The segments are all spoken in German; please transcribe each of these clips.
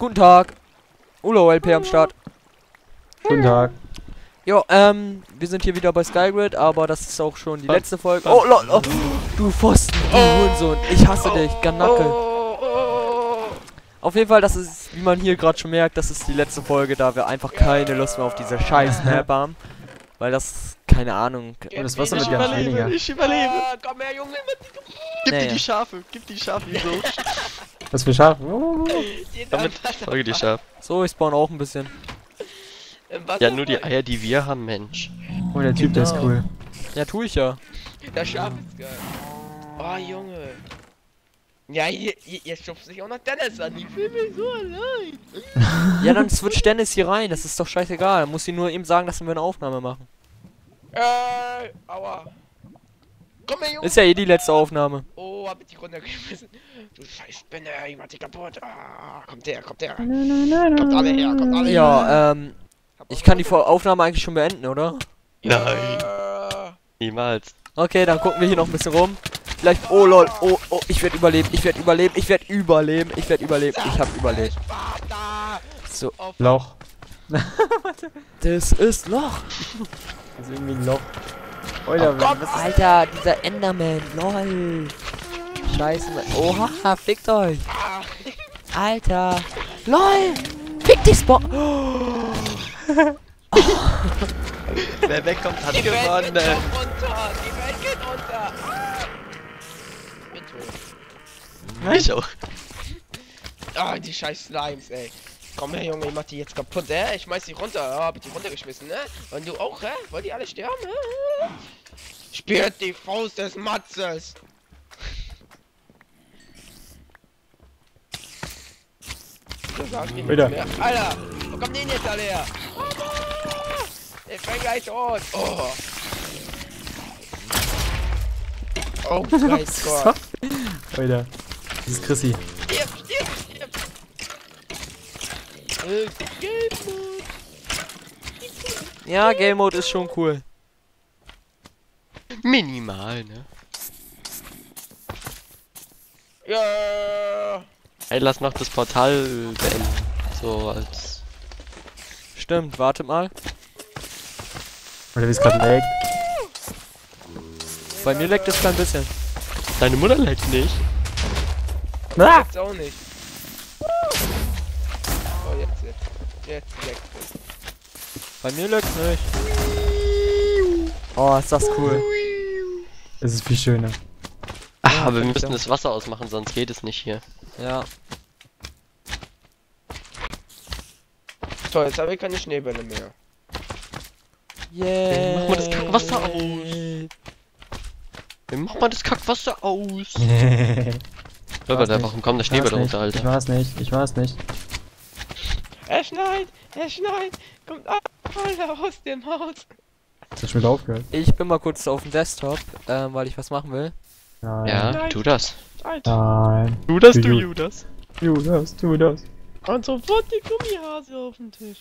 Guten Tag. Ulo LP am Start. Guten Tag. Jo, wir sind hier wieder bei Skygrid, aber das ist auch schon die letzte Folge. Oh, oh, du Pfosten, du Hurensohn. Ich hasse dich, Ganackel. Auf jeden Fall, das ist, wie man hier gerade schon merkt, das ist die letzte Folge, da wir einfach keine Lust mehr auf diese scheiß Map haben. Weil das, keine Ahnung. Und das Wasser wird ganz weniger. Ich überlebe. Komm her, Junge. Gib dir die Schafe. Gib die Schafe, wieso? Was für Schafe? Damit folge die Schafe. So, ich spawn auch ein bisschen. Ja, nur die Eier, die wir haben, Mensch. Oh, der Typ, der ist cool. Ja, tu ich ja. Der Schaf ist geil. Oh, Junge. Ja, jetzt schubst sich auch noch Dennis an. Ich fühle mich so allein. Ja, dann switch Dennis hier rein. Das ist doch scheißegal. Dann muss ich nur ihm sagen, dass wir eine Aufnahme machen. Aua. Komm her, Junge. Ist ja eh die letzte Aufnahme. Oh, hab ich dich runtergeschmissen. Du scheiß Spinne, ich mach dich kaputt. Ah, kommt her. Kommt alle her, kommt alle her. Ja, ich kann die Aufnahme eigentlich schon beenden, oder? Nein. Niemals. Okay, dann gucken wir hier noch ein bisschen rum. Vielleicht, oh lol, oh, ich werde überleben, ich werde überleben. Ich hab überlebt. So. Loch. Das ist Loch. Das ist irgendwie ein Loch. Alter, Alter, dieser Enderman, lol. Scheiße. Oha, fickt euch. Alter. LOL. Fick dich, Spawn. Wer wegkommt, hat Die Welt geht gewonnen. doch runter. Die Welt geht runter. Bin tot. Ich auch. Ah, die scheiß Slimes, ey. Komm her, Junge, ich mach die jetzt kaputt, Ich schmeiß die runter. Hab ich die runtergeschmissen, ne? Und du auch, Wollt ihr alle sterben, Spürt die Faust des Matzes. So sag ich nicht Wieder. mehr. Alter, wo kommen die denn jetzt alle her? Ich bin gleich tot. Oh mein Gott. Alter. Das ist Chrissy. Stirb. Game Mode. Ja, Game Mode ist schon cool. Minimal, ne? Ja. Ey, lass noch das Portal beenden. So als... Stimmt, wartet mal. Oder wie es gerade lag. Bei mir leckt es kein bisschen. Deine Mutter leckt nicht. Jetzt auch nicht. Oh, jetzt leckt es. Bei mir leckt nicht. Oh, ist das cool. Es ist viel schöner. Ach, aber wir stimmt, müssen ja. das Wasser ausmachen, sonst geht es nicht hier. Ja. Toll, jetzt habe ich keine Schneebälle mehr. Yeah. Mach mal das Kackwasser aus. Mach mal das Kackwasser aus. Alter, warum kommt der Schneeball runter, Alter? Ich war's nicht. Es schneit. Kommt alle aus dem Haus. Das hat schon wieder aufgehört. Ich bin mal kurz auf dem Desktop, weil ich was machen will. Nein. Ja, Nein. tu das. Nein. Tu das, du Judas. Tu das. Und sofort die Gummihase auf den Tisch.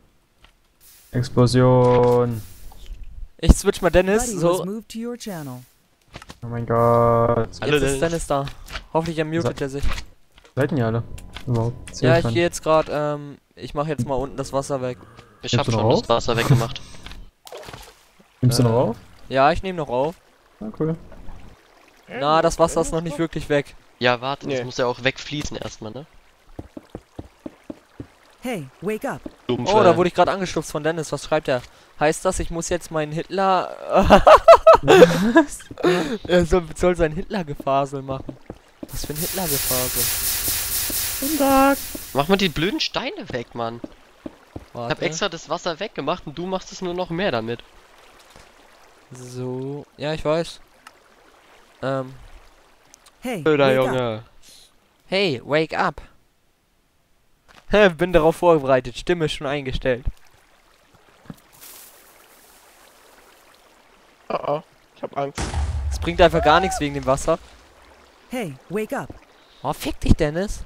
Explosion. Ich switch mal Dennis, Buddy was so. moved to your channel. Oh mein Gott. Hallo, Jetzt ist Dennis. Dennis da. Hoffentlich ermutet er sich. Seid ihr alle? Überhaupt? Ja, ich gehe jetzt gerade, ich mache jetzt mal unten das Wasser weg. Ich hab Nimmst du schon noch das Wasser weggemacht. Nimmst du noch auf? Ja, ich nehme noch auf. Ah, cool. Na, das Wasser ist noch nicht wirklich weg. Ja, warte, das Nee. muss ja auch wegfließen erstmal, ne? Hey, wake up. Dumpfe. Oh, da wurde ich gerade angestupst von Dennis. Was schreibt er? Heißt das, ich muss jetzt meinen Hitler... Er soll sein Hitler-Gefasel machen. Was für ein Hitler-Gefasel? Guten Tag. Mach mal die blöden Steine weg, Mann. Ich Warte. hab extra das Wasser weggemacht und du machst es nur noch mehr damit. So... Ja, ich weiß. Hey, Blöder wake up. Junge. Hey, wake up. Bin darauf vorbereitet. Stimme schon eingestellt. Oh, ich hab Angst. Es bringt einfach gar nichts wegen dem Wasser. Hey, wake up. Oh, fick dich, Dennis.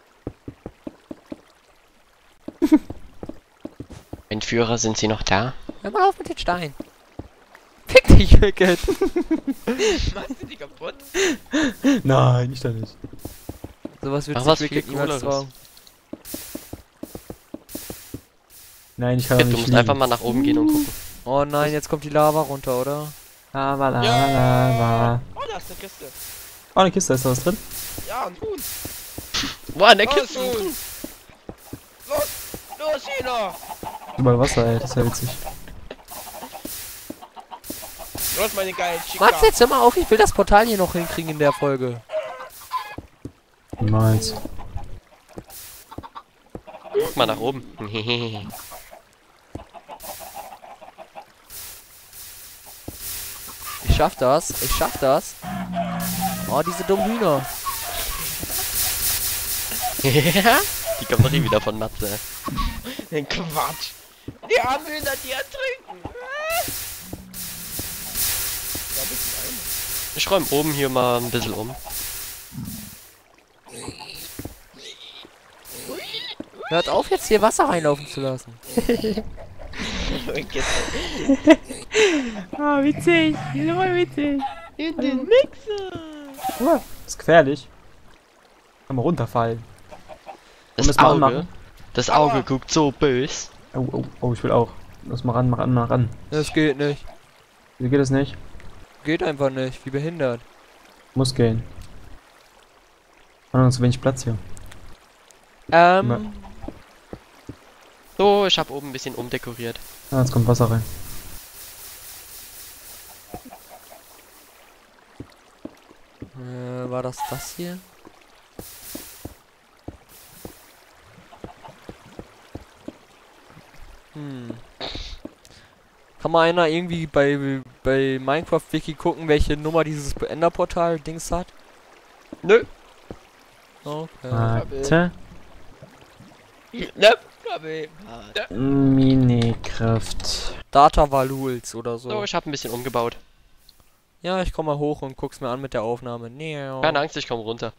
Entführer, sind sie noch da? Hör mal auf mit den Steinen. Fick dich, Wicked. Machst du die kaputt? Nein, ich da nicht. Sowas wird Ach, sich was Wicked viel niemals Cooleres. trauen. Nein, ich kann doch Du nicht musst fliegen. einfach mal nach oben gehen und gucken. Oh nein, jetzt kommt die Lava runter, oder? Lava, Lava, Lava. Oh, da ist eine Kiste. Oh, eine Kiste, ist da was drin? Ja, ein Huhn. Boah, in der Los, Kiste. Huhn. Los, China. Überall Wasser, ey, das ist ja witzig. Los, meine geilen Chica. Max, jetzt hör mal auf, ich will das Portal hier noch hinkriegen in der Folge. Niemals. Guck mal nach oben. Ich schaff das, ich schaff das. Oh, diese dummen Hühner. Die kommen doch eh wieder von Matze. Den Quatsch. Die armen Hühner, die ertrinken. Ich räume oben hier mal ein bisschen um. Hört auf, jetzt hier Wasser reinlaufen zu lassen. Ah, witzig. Das ist voll witzig. In den Mixer. Das ist gefährlich. Kann man runterfallen. Das müssen wir Auge, anmachen. das Auge guckt so bös. Oh, oh, oh, ich will auch. Lass mal ran, mal ran, mal ran. Das geht nicht. Wie geht das nicht? Geht einfach nicht, wie behindert. Muss gehen. Wir haben zu wenig Platz hier. So, ich habe oben ein bisschen umdekoriert. Ah, jetzt kommt Wasser rein. War das hier? Kann mal einer irgendwie bei Minecraft Wiki gucken, welche Nummer dieses Enderportal-Dings hat? Nö. Okay. Warte. Ne? Minecraft. Data Valuls oder so. So, ich habe ein bisschen umgebaut. Ja, ich komm mal hoch und guck's mir an mit der Aufnahme. Nee. Keine Angst, ich komme runter.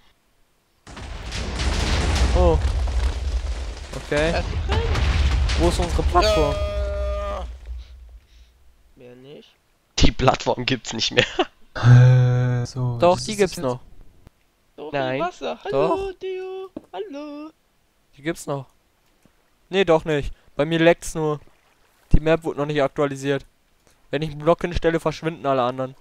Oh. Okay. Wo ist unsere Plattform? Mehr nicht. Die Plattform gibt's nicht mehr. So. Doch, das die ist gibt's jetzt- noch. So Nein. viel Wasser. Hallo, Theo. Hallo. Die gibt's noch. Nee, doch nicht. Bei mir leckt's nur. Die Map wurde noch nicht aktualisiert. Wenn ich einen Block hinstelle, verschwinden alle anderen.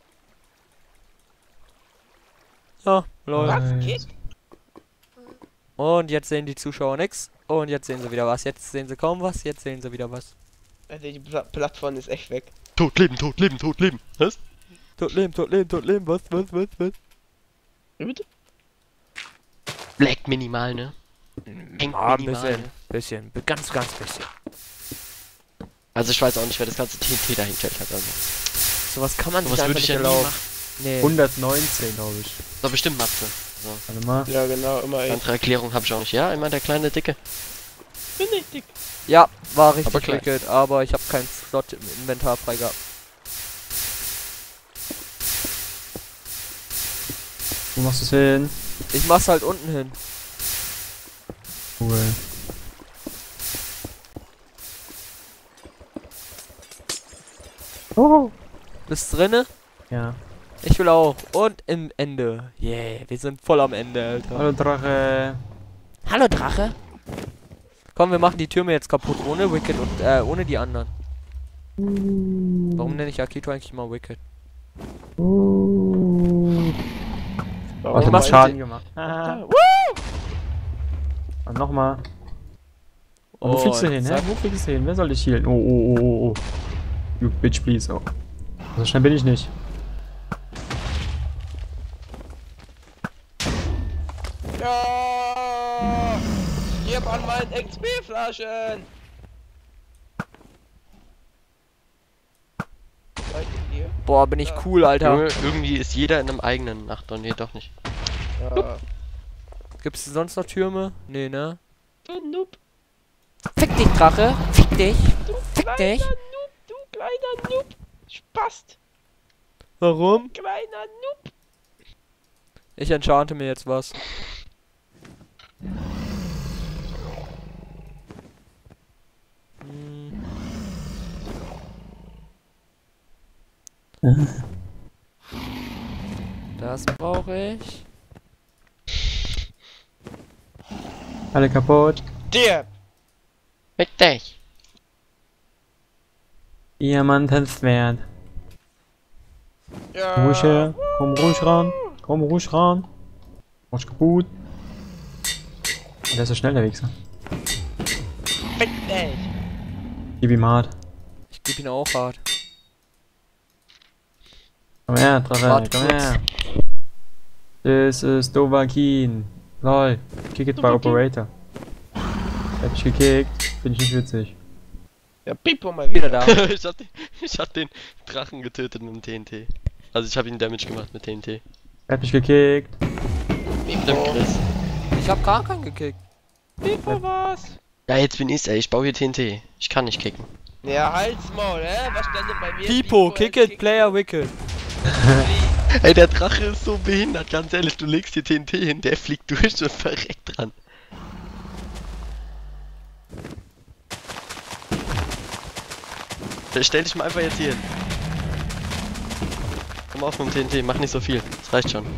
Ja, lol. Was geht? Und jetzt sehen die Zuschauer nix. Und jetzt sehen sie wieder was. Jetzt sehen sie kaum was. Jetzt sehen sie wieder was. Also die Plattform ist echt weg. Tot leben, tot leben, tot leben. Was? Tot leben, tot leben, tot leben. Was? Wie bitte? Black minimal, ne? Hängt Ah, ein minimal, bisschen. ne? Bisschen. Ganz bisschen. Also ich weiß auch nicht, wer das ganze TNT dahingestellt hat. Also. Sowas kann man sich Was einfach würde ich nicht ja nie erlauben. machen. Nee. 119, glaube ich. So bestimmt Matze. So. Warte mal. Ja, genau, immer ich. Andere Erklärung habe ich auch nicht. Ja, immer der kleine Dicke. Bin ich dick. Ja, war richtig Aber klein. wicked, aber ich habe keinen Slot im Inventar frei gehabt. Wo machst du es hin? Ich mach's halt unten hin. Cool. Oh. Bist drinne? Ja. Ich will auch. Und im Ende. Yeah, wir sind voll am Ende, Alter. Hallo Drache. Hallo Drache. Komm, wir machen die Türme jetzt kaputt, ohne Wicked und ohne die anderen. Warum nenne ich Akito eigentlich mal Wicked? Was hat machst Schaden du- gemacht? Und nochmal. Wo fliegst du hin, hä? Wo fliegst du hin? Wer soll dich healen? Oh. You bitch, please. Oh. So schnell bin ich nicht. Ja! Gib an meinen XP-Flaschen! Seid ihr hier? Boah, bin ich cool, Alter. Junge, irgendwie ist jeder in einem eigenen. Ach doch, nee, doch nicht. Ja. Gibt's sonst noch Türme? Nee, ne? Du Noob! Fick dich, Drache. Fick dich. Fick Kleiner dich. Noob! Du kleiner Noob! Spast! Warum? Kleiner Noob! Ich enchante mir jetzt was. Das brauche ich. Alle kaputt. Der! Richtig. Diamantenschwert. Ja. Ruhig her. Komm ruhig ran. Komm ruhig ran. Mach's kaputt. Der ist so schnell, der Wichser. Fick dich. Gib ihm hart. Ich geb ihn auch hart. Komm her, Drache, Warte komm kurz. her. Das ist Dovahkiin. Lol. Kick it by Operator. Hab ich gekickt. Finde ich nicht witzig. Ja, Pipo mal wieder da. Ich hab den Drachen getötet mit dem TNT. Also ich hab ihn Damage gemacht mit TNT. Hab mich gekickt. Mit dem Chris. Ich hab gar keinen gekickt. Pipo was? Ja, jetzt bin ich's, ey. Ich baue hier TNT. Ich kann nicht kicken. Ja, halt's Maul, was stand denn bei mir? Pipo, kick it, player wicked. Ey, der Drache ist so behindert, ganz ehrlich. Du legst hier TNT hin, der fliegt durch und verreckt dran. Stell dich mal einfach jetzt hier hin. Komm auf mit dem TNT, mach nicht so viel. Das reicht schon.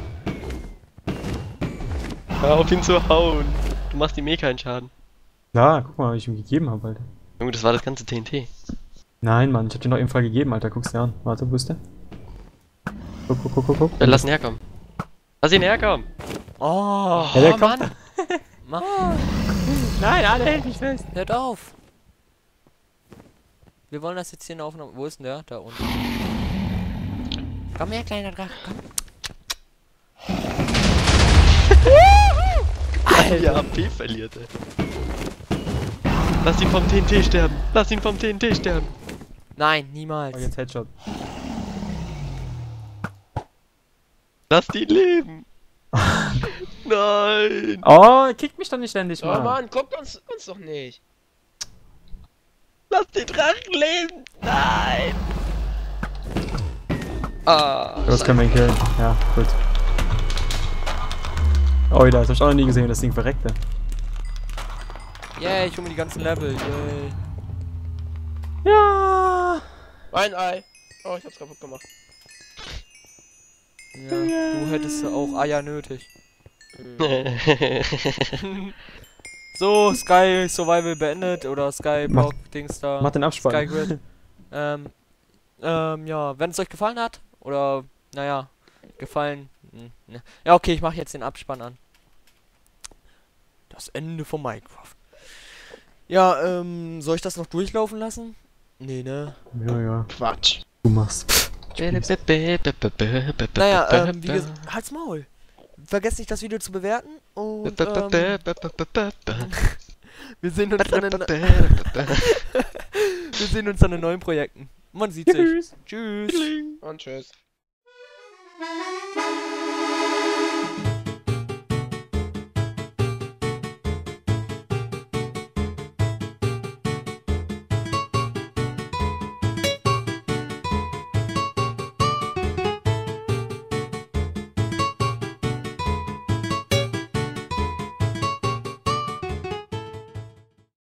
Hör auf ihn zu hauen. Du machst ihm eh keinen Schaden. Ja, guck mal, was ich ihm gegeben habe, Alter. Junge, das war das ganze TNT. Nein, Mann, ich hab dir noch eben Fall gegeben, Alter. Guck's dir an. Warte, wo ist der? Guck. Lass ihn herkommen. Lass ihn herkommen. Oh, Ja, der kommt. Mann. Mann, Nein, alle hält mich fest. hört auf. Wir wollen das jetzt hier in der Aufnahme. Wo ist denn der? Da unten. Komm her, kleiner Drache, komm. Ja, AP verliert, ey. Lass ihn vom TNT sterben. Lass ihn vom TNT sterben. Nein, Oh, niemals. jetzt Headshot. Lass ihn leben. Nein. Oh, kick mich doch nicht ständig, Oh Mann. Mann, guckt uns doch nicht. Lass den Drachen leben. Nein. Ah. Das können wir ihn killen. Ja, gut. Oh, das hab ich auch noch nie gesehen, das Ding verreckte. Yay, ich hole mir die ganzen Level. Yay. Ja. Ein Ei. Oh, ich hab's kaputt gemacht. Ja, du hättest auch Eier nötig. So, Sky Survival beendet oder Sky Block Dings da. Mach den Abspann. Sky Grid. Ja, wenn es euch gefallen hat oder naja, gefallen. Ne. Ja, okay, ich mache jetzt den Abspann an. Das Ende von Minecraft. Ja, soll ich das noch durchlaufen lassen? Nee, ne? Ja. Quatsch. Du machst. Naja, wie gesagt, halt's Maul. Vergesst nicht, das Video zu bewerten und wir sehen uns dann in neuen Projekten. Man sieht sich. Tschüss. Und tschüss.